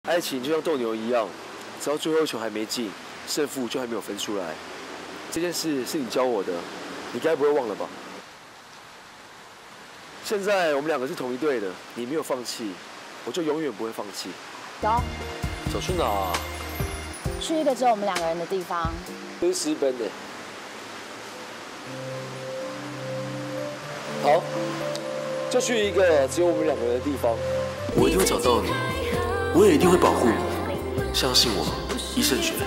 爱情就像斗牛一样，只要最后一球还没进，胜负就还没有分出来。这件事是你教我的，你该不会忘了吧？现在我们两个是同一队的，你没有放弃，我就永远不会放弃。 走， 走去哪？ 去一个只有我们两个人的地方。 真私奔的。好，就去一个只有我们两个人的地方。我一定会找到你，我也一定会保护你。相信我，医生学。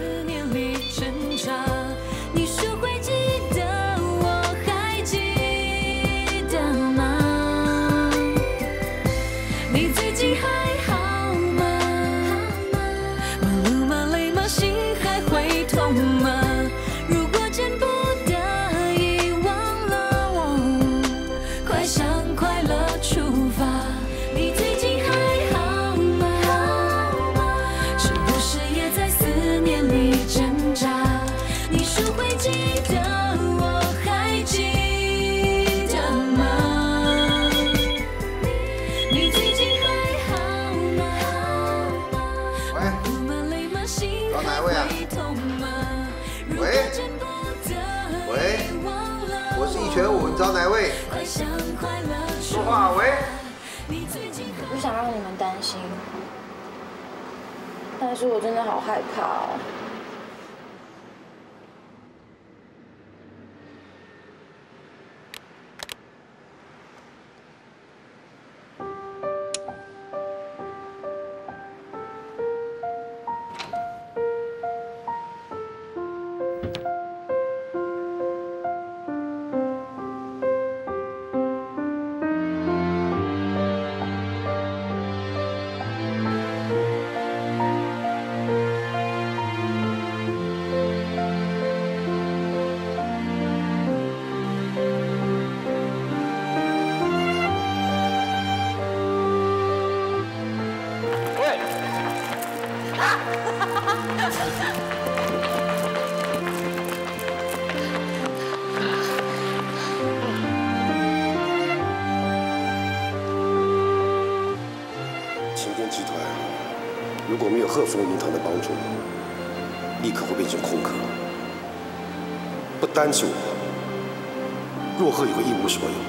你说会记得，我还记得吗？你最近还好吗？忙碌吗？累吗？心还会痛吗？如果真不得已忘了我，快想快乐出发。你最近还好吗？是不是也在思念里挣扎？你说会记得，我还记得吗？你最近还好吗？喂， 找哪位啊？喂，喂，我是1拳5，你找哪位？说话，喂。 不想让你们担心，但是我真的好害怕哦。 晴天集团如果没有鹤峰银行的帮助，立刻会变成空壳。不单是我，若鹤也会一无所有。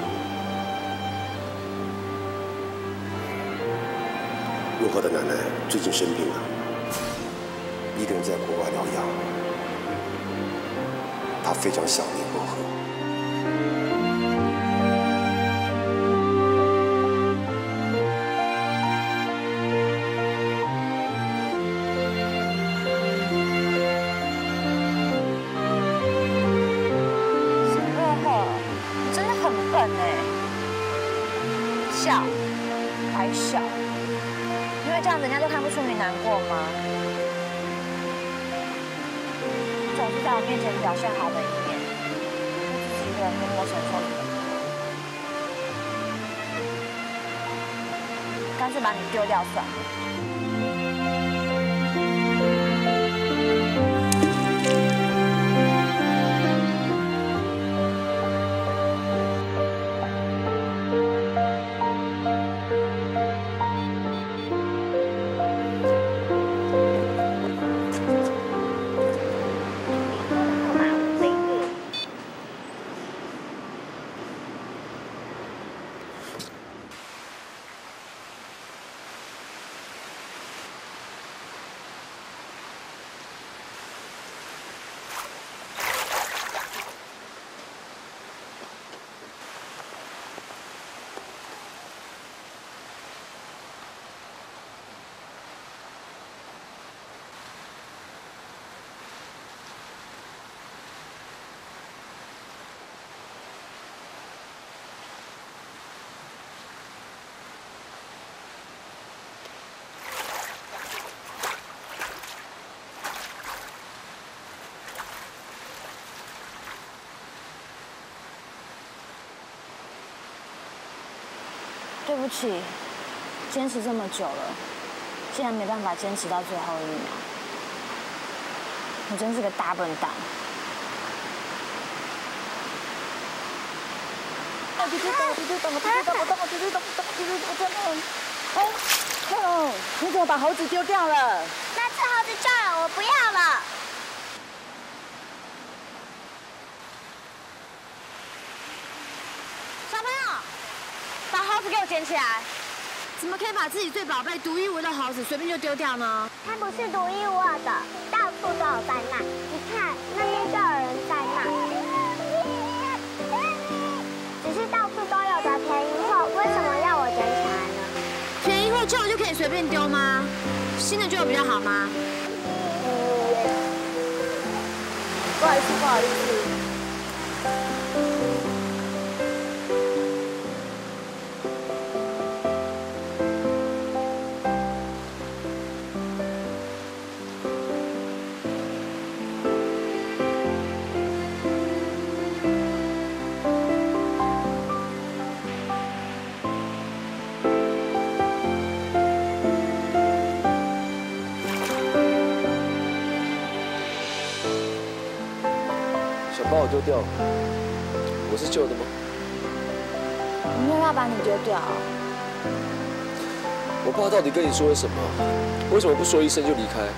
若鹤的奶奶最近生病了，一个人在国外疗养，她非常想念若鹤。 笑，还笑，因为这样人家就看不出你难过吗？你总是在我面前表现好的一面，就自己一个人默默承受你的苦，干脆把你丢掉算了。对不起，坚持这么久了，竟然没办法坚持到最后一秒，我真是个大笨蛋。我真的很哦，你怎么把猴子丢掉了？ 那只猴子救了，我不要了。 小朋友，把猴子给我捡起来！怎么可以把自己最宝贝、独一无二的猴子随便就丢掉呢？ 它不是独一无二的，到处都有在卖。你看那边就有人在卖，只是到处都有的便宜货，为什么要我捡起来呢？ 便宜货旧的就可以随便丢吗？新的就有比较好吗？不好意思，不好意思。 把我丢掉，我是旧的吗？ 我没有要把你丢掉。 我爸到底跟你说了什么？为什么不说一声就离开？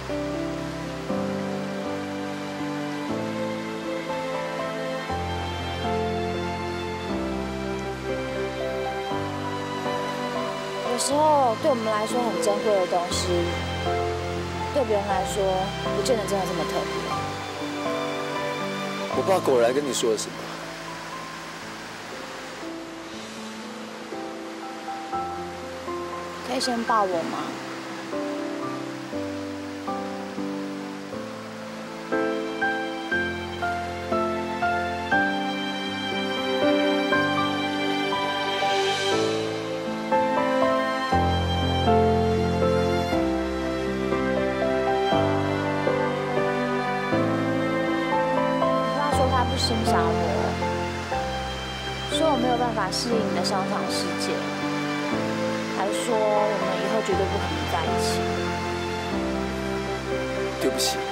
有时候对我们来说很珍贵的东西，对别人来说不见得真的这么特别。 我爸果然跟你说了什么？ 可以先抱我吗？不欣赏我，说我没有办法适应你的商场世界，还说我们以后绝对不可能在一起。 对不起，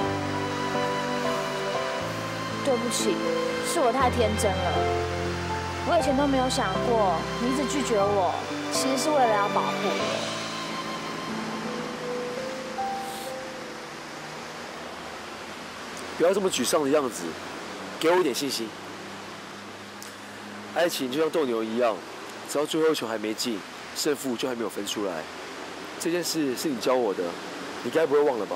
对不起，是我太天真了。我以前都没有想过，你一直拒绝我，其实是为了要保护我。 不要这么沮丧的样子。给我一点信心。爱情就像斗牛一样，只要最后一球还没进，胜负就还没有分出来。这件事是你教我的，你该不会忘了吧？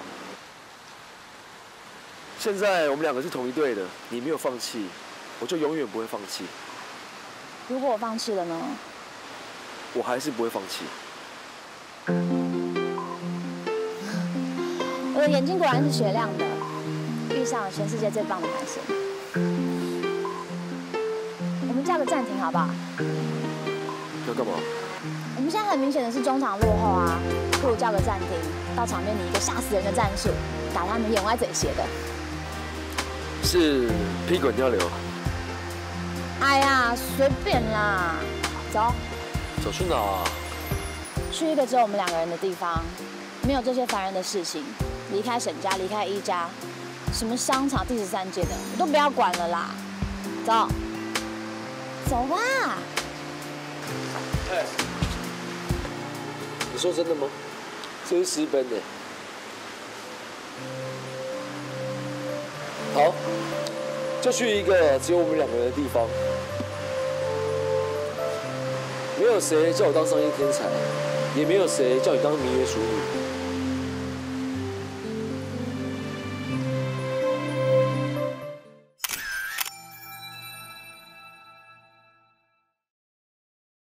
现在我们两个是同一队的，你没有放弃，我就永远不会放弃。 如果我放弃了呢？ 我还是不会放弃。 我的眼睛果然是雪亮的，遇上了全世界最棒的男生。我们叫个暂停好不好？ 要干嘛？ 我们现在很明显的是中场落后啊，不如叫个暂停，到场面拟一个吓死人的战术，打他们眼歪嘴斜的。 是劈滚跳流。 哎呀，随便啦，走。 走去哪？ 去一个只有我们两个人的地方，没有这些烦人的事情，离开沈家，离开一家。什么商场第13届的，我都不要管了啦！走，走吧。 哎，你说真的吗？这是私奔的。好，就去一个只有我们两个人的地方。没有谁叫我当商业天才，也没有谁叫你当名媛淑女。